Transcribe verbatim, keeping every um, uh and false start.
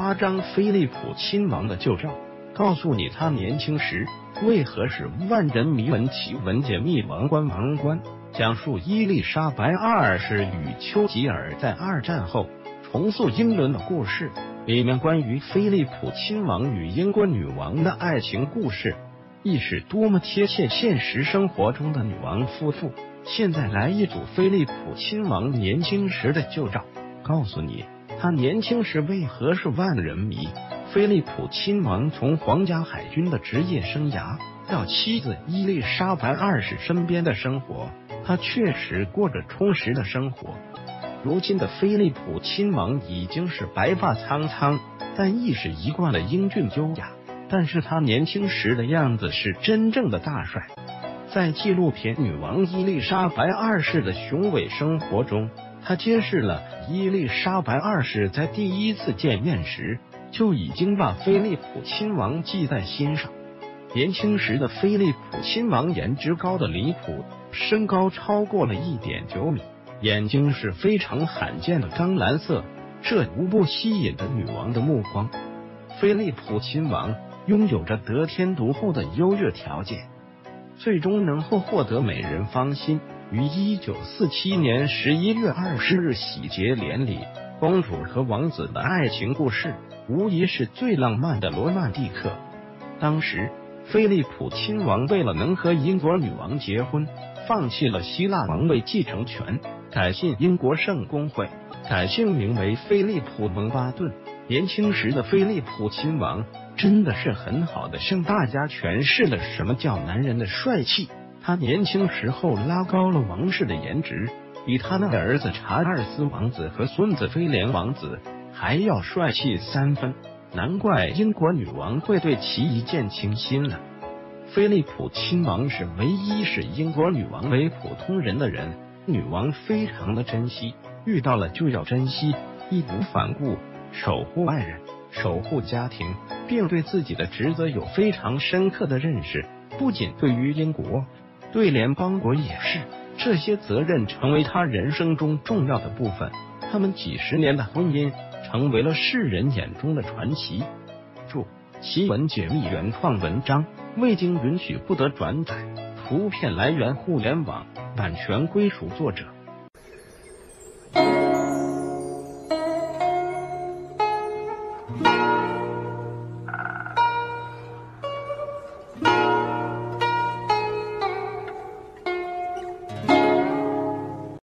八章菲利普亲王的旧照，告诉你他年轻时为何使万人迷闻奇闻解密王冠王冠，讲述伊丽莎白二世与丘吉尔在二战后重塑英伦的故事。里面关于菲利普亲王与英国女王的爱情故事，亦是多么贴切现实生活中的女王夫妇。现在来一组菲利普亲王年轻时的旧照，告诉你他年轻时为何是万人迷。菲利普亲王从皇家海军的职业生涯到妻子伊丽莎白二世身边的生活，他确实过着充实的生活。如今的菲利普亲王已经是白发苍苍，但亦是一贯的英俊优雅。但是他年轻时的样子是真正的大帅。在纪录片《女王伊丽莎白二世的雄伟生活》中，他揭示了伊丽莎白二世在第一次见面时就已经把菲利普亲王记在心上。年轻时的菲利普亲王颜值高的离谱，身高超过了 一点九米，眼睛是非常罕见的钢蓝色，这无不吸引着女王的目光。菲利普亲王拥有着得天独厚的优越条件，最终能够获得美人芳心。于一九四七年十一月二十日喜结连理，公主和王子的爱情故事无疑是最浪漫的罗曼蒂克。当时菲利普亲王为了能和英国女王结婚，放弃了希腊王位继承权，改信英国圣公会，改姓名为菲利普蒙巴顿。年轻时的菲利普亲王真的是很好的向大家诠释了什么叫男人的帅气。他年轻时候拉高了王室的颜值，比他的儿子查尔斯王子和孙子威廉王子还要帅气三分，难怪英国女王会对其一见倾心了。菲利普亲王是唯一视英国女王为普通人的人，女王非常的珍惜，遇到了就要珍惜，义无反顾，守护爱人，守护家庭，并对自己的职责有非常深刻的认识。不仅对于英国，对联邦国也是，这些责任成为他人生中重要的部分。他们几十年的婚姻成为了世人眼中的传奇。注：奇闻解密原创文章未经允许不得转载，图片来源互联网，版权归属作者。